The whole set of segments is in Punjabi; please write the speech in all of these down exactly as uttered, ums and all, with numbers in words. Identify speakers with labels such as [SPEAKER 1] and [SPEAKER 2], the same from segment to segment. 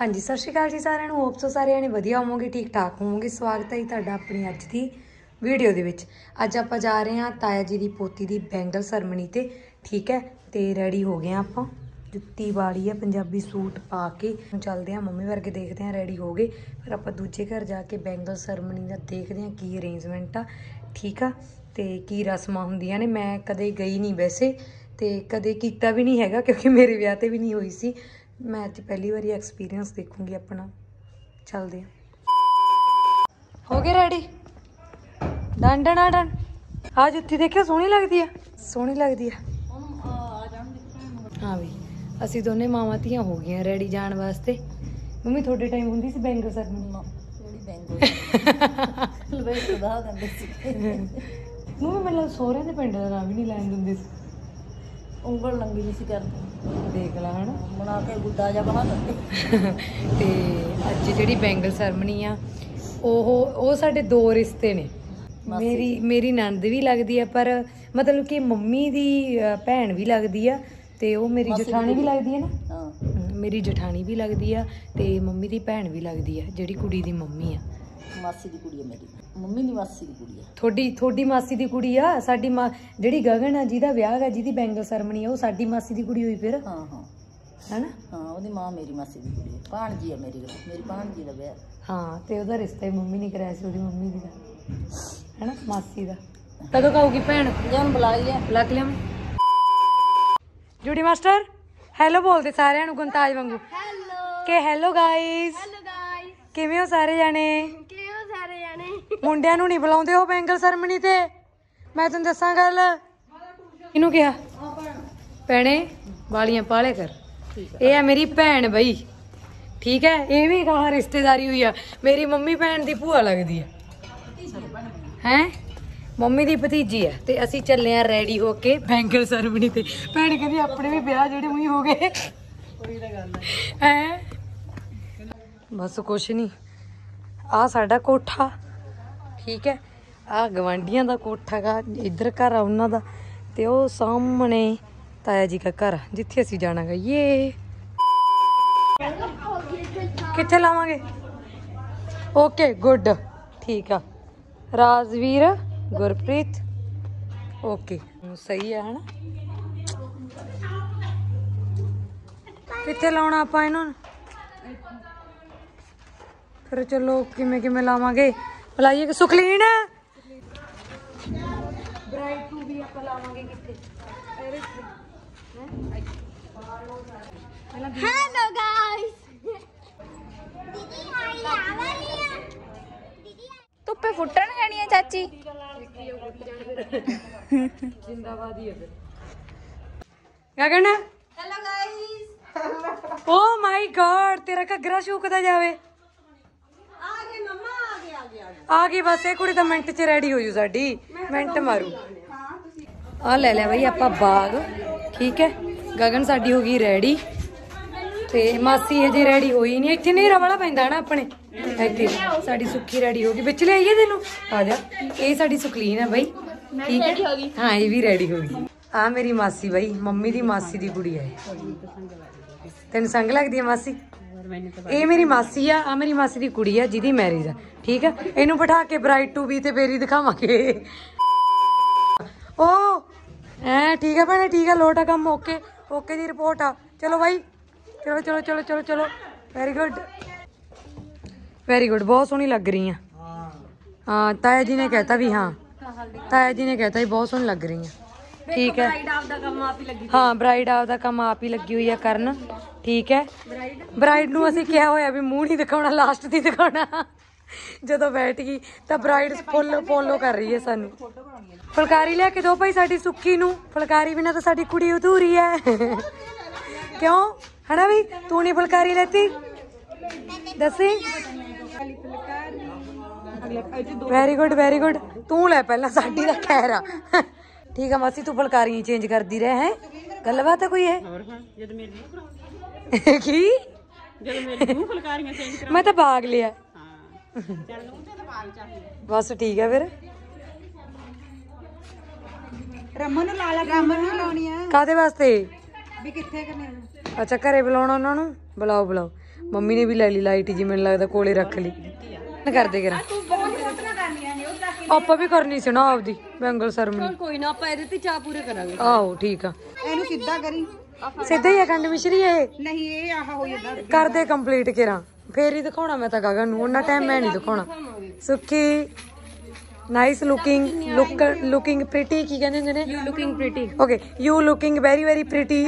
[SPEAKER 1] हाँ जी, सत श्री अकाल जी सारिਆਂ ਨੂੰ। होप सो सारे जने वधिया होवोगे, ठीक ठाक होवोगे। स्वागत है जी तुहाडा अपनी अज की वीडियो दे विच। अज आपां जा रहे हैं ताया जी की पोती की बैंगल सरमनी ते, ठीक है। तो रेडी हो गए आपां, जुत्ती वाली है, पंजाबी सूट पा के चलते हैं। मम्मी वर्गे देखते हैं रेडी हो गए, फिर आप दूजे घर जाके बैंगल सरमनी का देखते हैं की अरेंजमेंट आ, ठीक आ, तो की रस्मां हुंदियां ने। मैं कदे गई नहीं वैसे, तो कदे कीता भी नहीं हैगा क्योंकि मेरे ब्याह ते भी नहीं हुई सी। मैं अज पहली बार एक्सपीरियंस देखूंगी अपना। चलते हैं। हो गए रेडी? डन डन आ डन। आ जुत्ती देखियो, सोहनी लगती है, सोहनी लगती है। हाँ भी असी दोने मावां धीआं हो गई रेडी जाने वास्ते। मम्मी थोड़े टाइम होंदी सी बैंगल सरमनी? मम्मी मतलब सोहरे दे पिंड दा नाम भी नहीं लैन दिंदे सी।
[SPEAKER 2] ਉਂਗਲ ਲੰਗੀ ਨਹੀਂ ਸੀ ਕਰਦੇ,
[SPEAKER 1] देख ला है ना,
[SPEAKER 2] ਬਣਾ ਕੇ ਗੁੱਡਾ ਜਿਹਾ ਬਣਾ ਦਿੰਦੇ।
[SPEAKER 1] ਤੇ ਅੱਜ ਜਿਹੜੀ ਬੈਂਗਲ ਸਰਮਨੀ ਆ ਉਹ ਉਹ ਸਾਡੇ ਦੋ ਰਿਸ਼ਤੇ ਨੇ। ਮੇਰੀ ਮੇਰੀ ਨੰਦ ਵੀ ਲੱਗਦੀ ਆ, ਪਰ ਮਤਲਬ ਕਿ ਮੰਮੀ ਦੀ ਭੈਣ ਵੀ ਲੱਗਦੀ ਆ, ਤੇ ਉਹ ਮੇਰੀ ਜਠਾਣੀ ਵੀ ਲੱਗਦੀ ਆ ਨਾ।
[SPEAKER 2] ਹਾਂ,
[SPEAKER 1] ਮੇਰੀ ਜਠਾਣੀ ਵੀ ਲੱਗਦੀ ਆ, ਤੇ ਮੰਮੀ ਦੀ ਭੈਣ ਵੀ ਲੱਗਦੀ ਆ, ਜਿਹੜੀ ਕੁੜੀ ਦੀ ਮੰਮੀ ਆ।
[SPEAKER 2] ਮਾਸੀ ਦੀ ਕੁੜੀ ਹੈ ਮੇਰੀ, ਮੰਮੀ ਦੀ ਮਾਸੀ ਦੀ ਕੁੜੀ ਹੈ।
[SPEAKER 1] ਤੁਹਾਡੀ ਤੁਹਾਡੀ ਮਾਸੀ ਦੀ ਕੁੜੀ ਆ। ਸਾਡੀ ਮਾਂ ਜਿਹੜੀ ਗਗਨ ਆ, ਜਿਹਦਾ ਵਿਆਹ ਹੈ, ਜਿਹਦੀ ਬੈਂਗਲ ਸਰਮਨੀ ਆ, ਉਹ ਸਾਡੀ ਮਾਸੀ ਦੀ ਕੁੜੀ ਹੋਈ ਫਿਰ।
[SPEAKER 2] ਹਾਂ ਹਾਂ
[SPEAKER 1] ਹੈਨਾ?
[SPEAKER 2] ਹਾਂ, ਉਹਦੀ ਮਾਂ ਮੇਰੀ ਮਾਸੀ ਦੀ ਕੁੜੀ ਹੈ, ਭਾਣਜੀ ਹੈ ਮੇਰੀ, ਮੇਰੀ ਭਾਣਜੀ ਦਾ ਵਿਆਹ।
[SPEAKER 1] ਹਾਂ, ਤੇ ਉਹਦਾ ਰਿਸ਼ਤਾ ਹੀ ਮੰਮੀ ਨੇ ਕਰਾਇਆ ਸੀ, ਉਹਦੀ ਮੰਮੀ ਦੀ ਦਾ, ਹੈਨਾ, ਮਾਸੀ ਦਾ। ਕਦੋਂ ਕਾਊਗੀ ਭੈਣ?
[SPEAKER 2] ਜਨ ਬੁਲਾ ਲਿਆ,
[SPEAKER 1] ਬੁਲਾ ਕੇ ਲਿਆਵਾਂ। ਜੂਡੀ ਮਾਸਟਰ ਹੈਲੋ ਬੋਲਦੇ ਸਾਰਿਆਂ ਨੂੰ ਗੁੰਤਾਜ ਵਾਂਗੂ।
[SPEAKER 3] ਹੈਲੋ
[SPEAKER 1] ਕਿ ਹੈਲੋ ਗਾਇਸ,
[SPEAKER 3] ਹੈਲੋ ਗਾਇਸ,
[SPEAKER 1] ਕਿਵੇਂ ਹੋ ਸਾਰੇ ਜਾਣੇ?
[SPEAKER 3] ਕਿਵੇਂ ਹੋ ਸਾਰੇ ਜਾਣੇ?
[SPEAKER 1] ਮੁੰਡਿਆਂ ਨੂੰ ਨਹੀਂ ਬੁਲਾਉਂਦੇ ਉਹ ਬੈਂਗਲ ਸਰਮਨੀ ਤੇ। ਮੈਂ ਤੈਨੂੰ ਦੱਸਾਂ ਗੱਲ। ਇਹਨੂੰ ਕਿਹਾ ਭੈਣੇ ਵਾਲੀਆਂ ਪਾਲੇ ਕਰ। ਇਹ ਆ ਮੇਰੀ ਭੈਣ ਬਈ, ਠੀਕ ਹੈ। ਇਹ ਵੀ ਕਹਾ ਰਿਸ਼ਤੇਦਾਰੀ ਹੋਈ ਆ, ਮੇਰੀ ਮੰਮੀ ਭੈਣ ਦੀ ਭੂਆ ਲੱਗਦੀ ਆ, ਹੈ ਮੰਮੀ ਦੀ ਭਤੀਜੀ ਆ। ਤੇ ਅਸੀਂ ਚੱਲੇ ਆ ਰੈਡੀ ਹੋ ਕੇ ਬੈਂਗਲ ਸਰਮਨੀ ਤੇ। ਭੈਣ ਕਹਿੰਦੀ ਆਪਣੇ ਵੀ ਵਿਆਹ ਜਿਹੜੇ ਉਹੀ ਹੋ ਗਏ ਹੈ। ਬਸ ਕੁਛ ਨਹੀਂ, ਆ ਸਾਡਾ ਕੋਠਾ, ਠੀਕ ਹੈ। ਆ ਗਵਾਂਢੀਆਂ ਦਾ ਕੋਠਾ ਗਾ, ਇੱਧਰ ਘਰ ਆ ਉਹਨਾਂ ਦਾ, ਤੇ ਉਹ ਸਾਹਮਣੇ ਤਾਇਆ ਜੀ ਦਾ ਘਰ ਜਿੱਥੇ ਅਸੀਂ ਜਾਣਾ ਗਾ। ਇਹ ਕਿੱਥੇ ਲਾਵਾਂਗੇ? ਓਕੇ ਗੁੱਡ, ਠੀਕ ਆ। ਰਾਜਵੀਰ, ਗੁਰਪ੍ਰੀਤ, ਓਕੇ ਸਹੀ ਹੈ ਹਨਾ। ਕਿੱਥੇ ਲਾਉਣਾ ਆਪਾਂ ਇਹਨਾਂ ਨੂੰ? ਫਿਰ ਚਲੋ ਕਿਵੇਂ ਕਿਵੇਂ ਲਾਵਾਂਗੇ, ਬੁਲਾਈਏ। ਸੁਖਲੀਨ ਬ੍ਰਾਈਡ ਟੂ ਵੀ ਆਪਾਂ ਲਾਵਾਂਗੇ ਕਿੱਥੇ?
[SPEAKER 3] ਹੈਲੋ ਗਾਇਸ, ਦੀਦੀ ਆਈ ਆ ਵਾਲੀ ਆ। ਦੀਦੀ
[SPEAKER 4] ਧੁੱਪੇ ਫੁੱਟਣ ਜਾਣੀ ਹੈ ਚਾਚੀ।
[SPEAKER 1] ਜਿੰਦਾਬਾਦ ਹੀ ਹੈ ਫਿਰ। Gagan
[SPEAKER 3] hello guys,
[SPEAKER 1] oh my god, ਤੇਰਾ ਘੱਗਰਾ ਸ਼ੂਕਦਾ ਜਾਵੇ।
[SPEAKER 3] ਆ ਗਏ ਮਮਾ, ਆ ਗਏ ਆ ਗਏ ਆ ਗਏ
[SPEAKER 1] ਆ ਗਈ ਬਸ। ਇਹ ਕੁੜੀ ਤਾਂ ਮਿੰਟ 'ਚ ਰੈਡੀ ਹੋ ਜੂ ਸਾਡੀ, ਮਿੰਟ ਮਾਰੂ। ਆ ਲੈ ਲਿਆ ਬਈ ਆਪਾਂ ਬਾਗ, ਠੀਕ ਹੈ। ਗਗਨ ਸਾਡੀ ਹੋ ਗਈ ਰੈਡੀ, ਤੇ ਮਾਸੀ ਹਜੇ ਰੈਡੀ ਹੋਈ ਨਹੀਂ। ਇੱਥੇ ਨੇਰਾ ਵਾਲਾ ਪੈਂਦਾ ਨਾ ਆਪਣੇ ਇੱਥੇ। ਸਾਡੀ ਸੁੱਖੀ ਰੈਡੀ ਹੋ ਗਈ, ਵਿੱਚ ਲਿਆਈਏ ਤੈਨੂੰ, ਆ ਜਾ। ਇਹ ਸਾਡੀ ਸੁਖਲੀਨ ਹੈ ਬਈ, ਠੀਕ ਹੈ। ਹਾਂ ਇਹ ਵੀ ਰੈਡੀ ਹੋ ਗਈ। ਆ ਮੇਰੀ ਮਾਸੀ ਬਈ, ਮੰਮੀ ਦੀ ਮਾਸੀ ਦੀ ਕੁੜੀ ਹੈ। ਤੈਨੂੰ ਸੰਗ ਲੱਗਦੀ ਹੈ ਮਾਸੀ? ਇਹ ਮੇਰੀ ਮਾਸੀ ਆ, ਆ ਮੇਰੀ ਮਾਸੀ ਦੀ ਕੁੜੀ ਆ ਜਿਹਦੀ ਮੈਰਿਜ ਆ, ਠੀਕ ਆ। ਇਹਨੂੰ ਬਿਠਾ ਕੇ ਬ੍ਰਾਈਡ ਟੂ ਵੀ ਤੇ ਫੇਰੀ ਦਿਖਾਵਾਂਗੇ। ਓ ਐ ਠੀਕ ਆ ਭੈਣੇ, ਠੀਕ ਆ, ਲੋਟ ਆ ਕੰਮ, ਓਕੇ ਓਕੇ ਦੀ ਰਿਪੋਰਟ ਆ। ਚਲੋ ਬਾਈ, ਚਲੋ ਚਲੋ ਚਲੋ ਚਲੋ ਚਲੋ। ਵੈਰੀ ਗੁੱਡ ਵੈਰੀ ਗੁੱਡ, ਬਹੁਤ ਸੋਹਣੀ ਲੱਗ ਰਹੀ ਆ। ਹਾਂ ਤਾਇਆ ਜੀ ਨੇ ਕਹਿਤਾ ਵੀ, ਹਾਂ ਤਾਇਆ ਜੀ ਨੇ ਕਹਿਤਾ ਵੀ ਬਹੁਤ ਸੋਹਣੀ ਲੱਗ ਰਹੀ ਆ, ਠੀਕ ਹੈ। ਹਾਂ ਬ੍ਰਾਈਡ ਆਪ ਦਾ ਕੰਮ ਆਪ ਹੀ ਲੱਗੀ ਹੋਈ ਆ ਕਰਨ, ਠੀਕ ਹੈ। ਬ੍ਰਾਈਡ ਨੂੰ ਅਸੀਂ ਕਿਹਾ ਹੋਇਆ ਵੀ ਮੂੰਹ ਨਹੀਂ ਦਿਖਾਉਣਾ, ਲਾਸਟ ਦੀ ਦਿਖਾਉਣਾ। ਜਦੋਂ ਬੈਠ ਗਈ ਤਾਂ ਬ੍ਰਾਈਡ ਫੁੱਲ ਫੋਲੋ ਕਰ ਰਹੀ ਹੈ ਸਾਨੂੰ। ਫੁਲਕਾਰੀ ਲੈ ਕੇ ਦੋ ਭਾਈ ਸਾਡੀ ਸੁੱਖੀ ਨੂੰ, ਫੁਲਕਾਰੀ ਬਿਨਾਂ ਤਾਂ ਸਾਡੀ ਕੁੜੀ ਅਧੂਰੀ ਹੈ। ਕਿਉਂ ਹਨਾ ਵੀ? ਤੂੰ ਨਹੀਂ ਫੁਲਕਾਰੀ ਲੈਤੀ, ਦੱਸੀ। ਵੈਰੀ ਗੁੱਡ ਵੈਰੀ ਗੁੱਡ, ਤੂੰ ਲੈ ਪਹਿਲਾਂ, ਸਾਡੀ ਦਾ ਖੈਰ ਆ, ਠੀਕ ਆ। ਮਾਸੀ ਤੂੰ ਫੁਲਕਾਰੀ ਚੇਂਜ ਕਰਦੀ ਰਹੇ ਹੈ, ਗੱਲਬਾਤ ਹੈ ਕੋਈ? ਹੈ ਕੀ? ਮੈਂ ਤਾਂ ਬਾਗ ਲਿਆ ਬਸ, ਠੀਕ ਹੈ ਫਿਰ।
[SPEAKER 5] ਰਮਨ ਨੂੰ ਲਾ ਲਾ, ਰਮਨ ਨੂੰ ਲਾਉਣੀ ਆ।
[SPEAKER 1] ਕਾਹਦੇ ਵਾਸਤੇ?
[SPEAKER 5] ਵੀ ਕਿੱਥੇ ਕਰਨੇ?
[SPEAKER 1] ਅੱਛਾ ਘਰੇ ਬੁਲਾਉਣਾ ਉਹਨਾਂ ਨੂੰ, ਬੁਲਾਓ ਬੁਲਾਓ। ਮੰਮੀ ਨੇ ਵੀ ਲੈ ਲਈ ਲਾਈਟ ਜੀ, ਮੈਨੂੰ ਲੱਗਦਾ ਕੋਲੇ ਰੱਖ ਲਈ ਨਾ। ਕਰਦੇ ਕਰਾਂ ਆਪਾਂ ਵੀ ਕਰਨੀ ਸੀ ਨਾ ਆਪਦੀ ਬੈਂਗਲ ਸਰਮਨੀ।
[SPEAKER 3] ਕੋਈ ਨਾ ਆਪਾਂ ਇਹਦੇ ਤੇ ਚਾਹ ਪੂਰੇ ਕਰਾਂਗੇ।
[SPEAKER 1] ਆਹੋ ਠੀਕ ਆ,
[SPEAKER 5] ਇਹਨੂੰ ਸਿੱਧਾ ਕਰੀ।
[SPEAKER 1] ਸਿੱਧਾ ਹੀ ਆ ਕੰਡ ਮਿਸ਼ਰੀ ਇਹ।
[SPEAKER 5] ਨਹੀਂ ਇਹ ਆਹ ਹੋ ਜਾਂਦਾ।
[SPEAKER 1] ਕਰਦੇ ਕੰਪਲੀਟ ਕਰਾਂ ਫੇਰ ਹੀ ਦਿਖਾਉਣਾ ਮੈਂ ਤਾਂ ਗਗਨ ਨੂੰ, ਉਹਨਾਂ ਟਾਈਮ ਮੈਂ ਨਹੀਂ ਦਿਖਾਉਣਾ। Sukhi nice looking, look looking pretty, ਕੀ ਕਹਿੰਦੇ ਹੁੰਦੇ ਨੇ? You looking pretty. Okay, you looking very very pretty.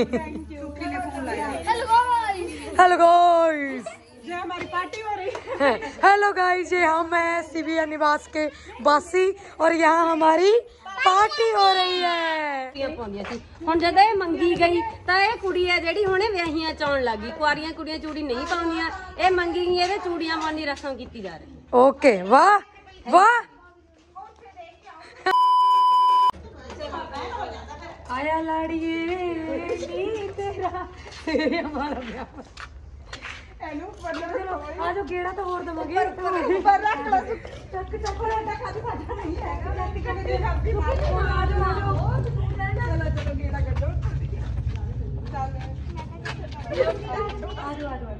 [SPEAKER 1] Hello guys,
[SPEAKER 5] ये हमारी पार्टी हो रही है।
[SPEAKER 1] हेलो गाइस, ये हम हैं सीबिया निवास के वासी और यहाँ हमारी पार्टी हो रही है।
[SPEAKER 3] ਹੁਣ ਜਦੋਂ ਇਹ ਮੰਗੀ ਗਈ ਤਾਂ ਇਹ ਕੁੜੀ ਹੈ ਜਿਹੜੀ ਹੁਣੇ ਵਿਆਹੀਆਂ ਚਾਉਣ ਲੱਗੀ। ਕੁਆਰੀਆਂ ਕੁੜੀਆਂ ਚੂੜੀ ਨਹੀਂ ਪਾਉਂਦੀਆਂ, ਇਹ ਮੰਗੀ ਗਈ, ਇਹਦੇ ਚੂੜੀਆਂ ਪਾਉਣ ਦੀ ਰਸਮ ਕੀਤੀ ਜਾ ਰਹੀ ਹੈ।
[SPEAKER 1] ओके, वाह वाह। आया लाड़िए नी तेरा तेरे हमारा ब्याह।
[SPEAKER 5] ਇਹਨੂੰ ਪੜਨਾ
[SPEAKER 1] आ जो गेड़ा तो और दवांगे
[SPEAKER 5] ਪਰ ਰੱਖ ਲੋ। ਚੱਕ ਚੋਕਲੇਟ ਖਾਦੀ ਸਾਡਾ ਨਹੀਂ ਹੈਗਾ। ਲੱਤੀ ਕਦੇ ਦੀ ਖਾਦੀ ਆ ਜਾਓ ਆ ਜਾਓ। ਚਲੋ ਚਲੋ ਗੇੜਾ ਕੱਢੋ। ਚੱਲ
[SPEAKER 1] आ जाओ आ जाओ।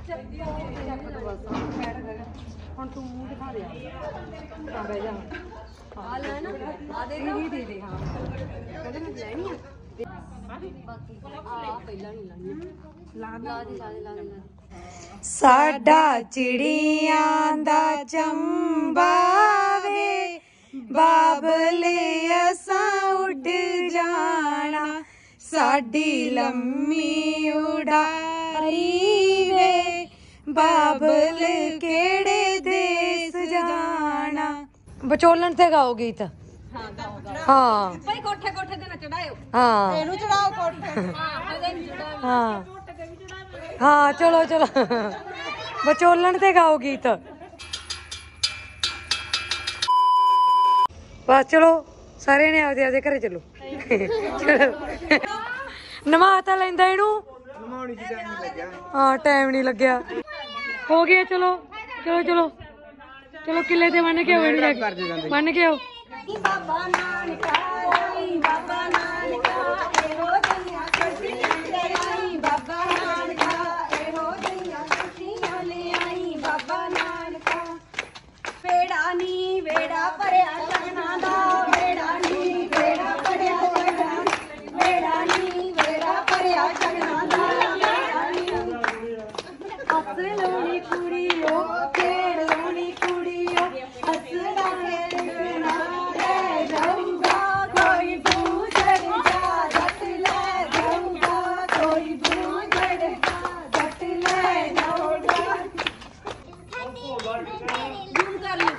[SPEAKER 1] ਹੁਣ ਤੂੰ ਮੂੰਹ ਦਿਖਾ ਦੇ। ਹਾਂ ਬਹਿ ਜਾ।
[SPEAKER 3] ਆ ਲੈ ਨਾ, ਆ ਦੇ
[SPEAKER 1] ਇਹ ਦੇ ਦੇ। ਹਾਂ
[SPEAKER 3] ਕਹਿੰਦੇ ਮੈਂ ਲੈਣੀ ਆ ਬਾਕੀ ਆ ਪਹਿਲਾਂ ਨਹੀਂ ਲਾਣੀ। ਲਾ ਲਾ ਦੇ ਲਾ ਦੇ ਲਾ ਦੇ।
[SPEAKER 1] ਸਾਡਾ ਚਿੜੀਆਂ ਦਾ ਚੰਬਾ ਵੇ, ਬਾਬਲੇ ਅਸਾਂ ਉੱਡ ਜਾਣਾ, ਸਾਡੀ ਲੰਮੀ ਉਡਾਰੀ ਵੇ, ਬਾਬਲ ਕਿਹੜੇ ਦੇਸ ਜਾਣਾ। ਵਿਚੋਲਣ ਤੇ ਗਾਓ ਗੀਤ।
[SPEAKER 3] ਹਾਂ ਗਾਓ
[SPEAKER 1] ਹਾਂ
[SPEAKER 3] ਭਾਈ, ਕੋਠੇ ਕੋਠੇ ਤੇ ਨਾ ਚੜਾਇਓ।
[SPEAKER 1] ਹਾਂ
[SPEAKER 5] ਇਹਨੂੰ ਚੜਾਓ ਕੋਠੇ।
[SPEAKER 3] ਹਾਂ ਕਦੇ ਨਹੀਂ ਚੜਾਇਓ।
[SPEAKER 1] ਹਾਂ ਹਾਂ ਚਲੋ ਚਲੋ ਵਿਚੋਲਣ ਤੇ ਗਾਓ ਗੀਤ। ਬਸ ਚਲੋ ਸਾਰੇ ਨੇ ਆਪਦੇ ਆਪਦੇ ਘਰੇ ਚਲੋ। ਚਲੋ ਨਵਾ ਤਾਂ ਲੈਂਦਾ ਇਹਨੂੰ। ਹਾਂ ਟਾਈਮ ਨਹੀਂ ਲੱਗਿਆ। ਹੋ ਗਿਆ ਚਲੋ ਚਲੋ ਚਲੋ ਚਲੋ ਕਿੱਲੇ ਤੇ ਬੰਨ ਕੇ ਆਓ ਇਹਨੂੰ, ਬੰਨ ਕੇ ਆਓ।
[SPEAKER 3] ਬਾਬਾ ਨਾਨਕਾ ਆਈ, ਬਾਬਾ ਨਾਨਕਾ ਇਹੋ ਜਿਹੀਆਂ ਖੁਸ਼ੀਆਂ ਲੈ ਆਈ, ਬਾਬਾ ਨਾਨਕਾ ਇਹੋ ਜਿਹੀਆਂ ਖੁਸ਼ੀਆਂ ਲੈ ਆਈ, ਬਾਬਾ ਨਾਨਕਾ। ਵੇੜਾ ਨੀ ਵੇੜਾ ਭਰਿਆ ਸ਼ਗਨਾਂ ਦਾ, ਵੇੜਾ ਨੀ ਵੇੜਾ ਭਰਿਆ ਸ਼ਗਨਾਂ, ਵੇੜਾ ਨੀ ਵੇੜਾ ਭਰਿਆ ਸ਼ਗਨਾਂ ਦਾ, ਵੇੜਾ ਨੀ। ਹੱਸ ਲੋਣੀ ਕੁੜੀਓ, ਖੇਡ ਲੋਣੀ ਕੁੜੀਓ, ਹੱਸਦਾ ਖੇਡਣਾ ਲੈ ਜਾਊਗਾ ਕੋਈ ਬੂਝੜ ਜਾ, ਜੱਟ ਲੈ ਜਾਊਗਾ ਕੋਈ ਬੂਝੜ ਜਾ, ਜੱਟ ਲੈ ਜਾਊਗਾ। ਜੂਮ ਕਰ ਲਈ।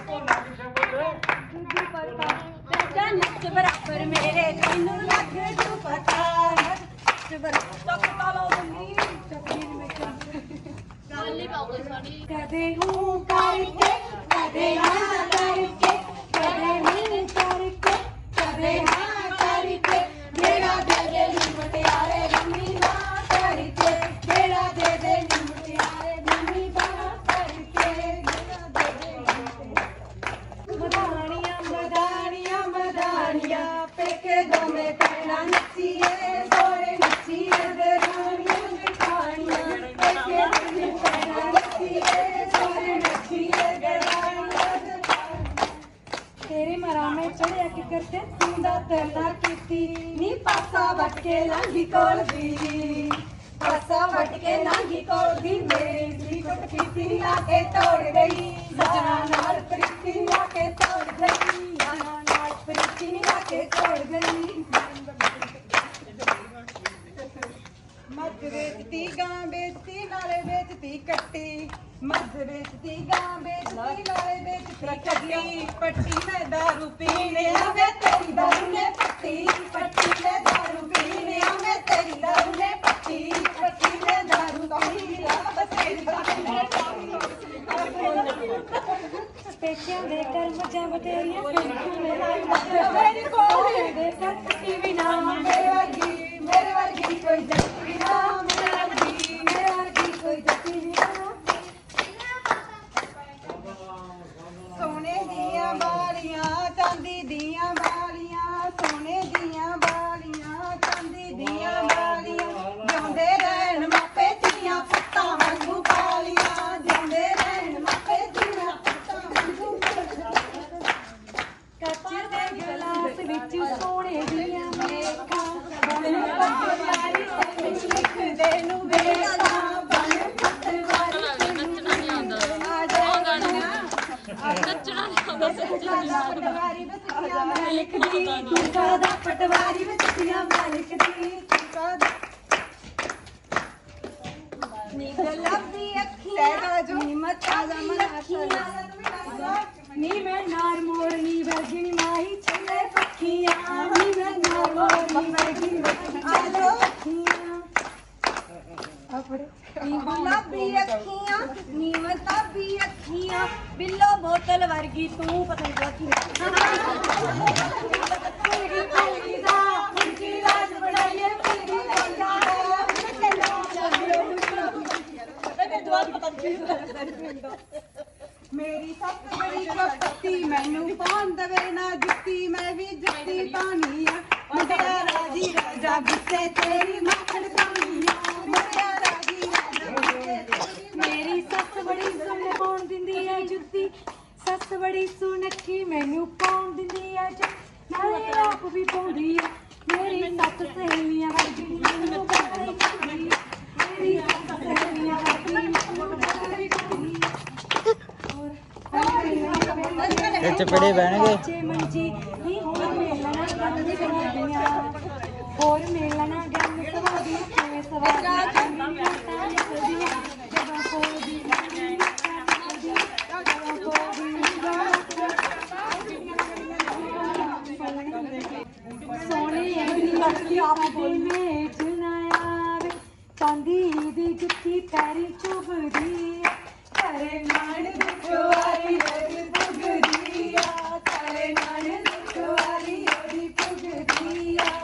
[SPEAKER 3] ਜਾ ਨੱਚ ਬਰਾਬਰ ਮੇਰੇ, ਤੈਨੂੰ ਲੱਗ ਜੂ ਪਤਾ, ਨੱਚ ਬਰਾਬਰ। ਚੱਕ ਤਾਲੋ ਬੰਦੀ ਚੱਕੀ ਵਿੱਚ ਕਦੇ ਹੂੰ ਕਰਕੇ, ਕਦੇ ਹਾਂ ਕਰਕੇ, ਕਦੇ ਨਹੀਂ ਕਰਕੇ, ਕਦੇ ਹਾਂ ਕਰਕੇ, ਮੇਰਾ ਦੇ ਦੇ ਨੀ ਮਟਿਆਰੇ ਰੰਮੀ ਨਾ ਕਰਕੇ, ਮੇਰਾ ਦੇ ਦੇ ਨੀ ਮਟਿਆਰੇ ਰੰਮੀ ਨਾ ਕਰਕੇ, ਮੇਰਾ ਦੇ ਦੇ ਨੀ ਮਦਾਨੀਆਂ ਮਦਾਨੀਆਂ ਮਦਾਨੀਆਂ, ਪੇਕੇ ਦੋਵੇਂ ਭੈਣਾਂ ਨੱਚੀਏ, ਸੋਹਣੇ ਨੱਚੀਏ, ਦਰਾਣੀਆਂ ਜਠਾਣੀਆਂ, ਪੇਕੇ ਦੋਵੇਂ ਭੈਣਾਂ ਨੱਚੀਏ, ਸੋਹਣੇ ਨੱਚੀਏ, ਦਰਾਣੀਆਂ ਜਠਾਣੀਆਂ। ਤੇਰੇ ਮਰਾਮੇ ਚੜਿਆ ਕਿ ਕਰਤੇ ਤੂੰ ਦਾ ਤਰਨਾ ਕੀਤੀ ਨੀ, ਪਾਸਾ ਵੱਟ ਕੇ ਲਾਂਗੀ ਕੋਲ ਦੀ, ਪਾਸਾ ਵੱਟ ਕੇ ਲਾਂਗੀ ਕੋਲ ਦੀ, ਮੇਰੀ ਸੀ ਕੁੱਟ ਕੀਤੀ ਆ ਕੇ ਤੋੜ ਗਈ, ਸਜਣਾ ਨਾਲ ਪ੍ਰੀਤੀ ਆ ਕੇ ਤੋੜ ਗਈ, ਸਜਣਾ ਨਾਲ ਪ੍ਰੀਤੀ ਆ ਕੇ ਤੋੜ ਗਈ।
[SPEAKER 5] ਮੱਝ ਵੇਚਤੀ ਗਾਂ ਵੇਚਤੀ ਨਾਲੇ ਵੇਚਤੀ ਕੱਟੀ, ਮੱਝ ਵੇਚਤੀ ਗਾਂ ਵੇਚਤੀ ਨਾਲੇ ਵੇਚਤੀ ਕੱਟੀ, ਪੱਟੀ ਨੇ ਦਾਰੂ ਪੀਣੇ ਆਵੇ ਤੇਰੀ ਦਾਰੂ ਨੇ ਪੱਟੀ, ਪੱਟੀ ਨੇ ਦਾਰੂ ਪੀਣੇ ਆਵੇ ਤੇਰੀ ਦਾਰੂ ਨੇ ਪੱਟੀ, ਪੱਟੀ ਨੇ ਦਾਰੂ ਪੀਣੇ ਆਵੇ ਤੇਰੀ ਦਾਰੂ ਨੇ ਪੱਟੀ।
[SPEAKER 1] ਪੇਕਿਆਂ ਦੇ ਕਰ ਮੱਝਾਂ ਬਤੇਰੀਆਂ,
[SPEAKER 5] ਮੇਰੇ ਕੋਲ ਦੇ ਕੱਟੀ ਵੀ ਨਾ ਮੇਰੇ ਵਰਗੀ, ਮੇਰੇ ਵਰਗੀ ਕੋਈ ਜੱਟੀ ਵੀ ਨਾ, ਮੇਰੇ ਵਰਗੀ, ਮੇਰੇ ਵਰਗੀ ਕੋਈ ਜੱਟੀ ਵੀ ਨਾ। ਸੋਨੇ ਦੀਆਂ ਬਾਲੀਆਂ, ਚਾਂਦੀ ਦੀਆਂ ਬਾਲੀਆਂ, ਸੋਨੇ ਦੀਆਂ ਬਾਲੀਆਂ, ਚਾਂਦੀ ਦੀਆਂ ਬਾਲੀਆਂ, ਜਿਉਂਦੇ ਰਹਿਣ ਮਾਪੇ ਧੀਆਂ ਪੁੱਤਾਂ ਵਾਂਗ
[SPEAKER 3] ਪਟਵਾਰੀ ਵੇ ਚਿੱਠੀਆਂ ਮੈਂ ਲਿਖਦੀ ਤੂੰ ਕਾਹਦਾ ਪਟਵਾਰੀ ਵੇ ਚਿੱਠੀਆਂ ਮੈਂ ਲਿਖਦੀ ਤੂੰ ਕਾਹਦਾ ਨੀ ਗੁਲਾਬੀ ਅੱਖੀਆਂ ਨੀ ਮਤਾਜ਼ਾ ਅੱਖੀਆਂ ਨੀ ਮੈਂ ਨਾਰ ਮੋਰਨੀ ਵਰਗਣੀ ਮਾਹੀ ਚੱਲੇ ਪੱਖੀਆਂ ਨੀ ਮੈਂ ਨਾਰ ਮੋਰਨੀ ਵਰਗਣੀ ਚੱਲੇ ਪੱਖੀਆਂ ਆ ਫੜੋ ਨੀ ਗੁਲਾਬੀ ਅੱਖੀਆਂ ਨੀ ਮਤਾਬੀ ਅੱਖੀਆਂ ਬਿੱਲੋ ਬੋਤਲ ਵਰਗੀ ਤੂੰ ਪਤਾ ਨਹੀਂ ਕੀ ਮੇਰੀ ਦਾ ਮੁੰਜੀ ਰਾਜ ਬਣਾਈਏ ਮੇਰੀ ਦਾ ਮੇਰੀ ਸੱਸ ਬੜੀ ਕਪੱਤੀ ਮੈਨੂੰ ਪਾਉਣ ਦਵੇ ਨਾ ਜੁੱਤੀ ਮੈਂ ਵੀ ਜੁੱਤੀ ਪਾਣੀ ਆ ਮੁੰਡਿਆ ਰਾਜੀ ਰਾਜਾ ਗੁੱਸੇ ਤੇਰੀ ਮੱਖਣ ਪਾਣੀ ਆ ਮੁੰਡਿਆ ਰਾਜੀ ਰਾਜਾ ਗੁੱਸੇ ਤੇਰੀ ਮੇਰੀ ਸੱਸ ਬੜੀ ਸੁਣ ਪਾਉਣ ਦਿੰਦੀ ਆ ਜੁੱਤੀ ਸੱਸ ਬੜੀ ਸੁਨੱਖੀ ਮੈਨੂੰ ਪਾਉਣ ਦਿੰਦੀ ਆ ਜੁੱਤੀ ਨਾਲੇ ਆਪ ਵੀ ਪਾਉਂਦੀ ਆ ਮੇਰੀ ਸੱਸ ਸਹੇਲੀਆਂ ਵਰਗੀ ਮੈਨੂੰ ਬੜੀ ਕੁੜੀ ਮੇਰੀ ਸੱਸ ਸਹੇਲੀਆਂ ਵਰਗੀ ਮੈਨੂੰ ਬੜੀ ਕੁੜੀ
[SPEAKER 6] ਤੇ ਚਪੜੇ ਬਹਿਣਗੇ
[SPEAKER 3] ਮੰਜੀ ਨੀ ਹੋਰ ਮੇਲਣਾ ਗੱਲ ਦੀ ਕਰਦੀਆਂ ਹੋਰ ਮੇਲਣਾ ਗੱਲ ਸਵਾਦੀ ਕਿਵੇਂ ਸਵਾਦੀ ਜਦੋਂ ਕੋਈ ਸੋਹਣੀ ਅੱਖੀ ਆਪਦੇ ਮੇਚ ਨਾ ਆਵੇ ਚਾਂਦੀ ਦੀ ਜੁੱਤੀ ਪੈਰੀ ਚੁਭਦੀ ਤਾਰੇ ਨਾਨ ਦੁਖਵਾਰੀ ਉਹਦੀ ਪੁੱਗਦੀ ਆ ਤਾਰੇ ਨਾਨ ਦੁਖਵਾਰੀ ਉਹਦੀ ਪੁੱਗਦੀ ਆ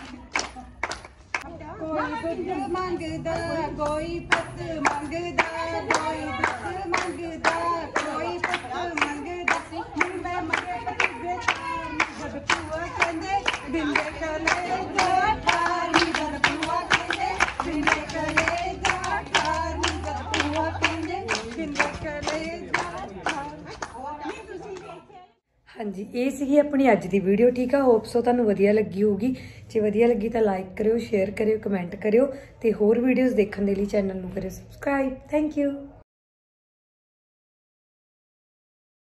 [SPEAKER 3] ਕੋਈ ਪੁੱਤ ਮੰਗਦਾ ਕੋਈ ਪੁੱਤ ਮੰਗਦਾ ਕੋਈ ਪੁੱਤ ਮੰਗਦਾ ਕੋਈ ਪੁੱਤ ਮੰਗਦਾ ਹੁਣ ਮੈਂ ਮੰਗੇ ਪਤੀਜੇ ਤਾਰ ਜਦ ਭੂਆ ਕਹਿੰਦੇ ਦਿੰਦੇ ਕਲੇ ਜਾ ਠਾਰੀ ਜਦ ਭੂਆ ਕਹਿੰਦੇ ਦਿੰਦੇ ਕਲੇ ਜਾ ਠਾਰੀ ਜਦ ਭੂਆ ਕਹਿੰਦੇ ਦਿੰਦੇ ਕਲੇ ਜਾ
[SPEAKER 1] ਹਾਂਜੀ ਇਹ ਸੀਗੀ ਆਪਣੀ ਅੱਜ ਦੀ ਵੀਡੀਓ ਠੀਕ ਆ ਹੋਪ ਸੋ ਤੁਹਾਨੂੰ ਵਧੀਆ ਲੱਗੀ ਹੋਊਗੀ ਜੇ ਵਧੀਆ ਲੱਗੀ ਤਾਂ ਲਾਈਕ ਕਰਿਓ ਸ਼ੇਅਰ ਕਰਿਓ ਕਮੈਂਟ ਕਰਿਓ ਤੇ ਹੋਰ ਵੀਡੀਓਜ਼ ਦੇਖਣ ਦੇ ਲਈ ਚੈਨਲ ਨੂੰ ਕਰਿਓ ਸਬਸਕ੍ਰਾਈਬ ਥੈਂਕ ਯੂ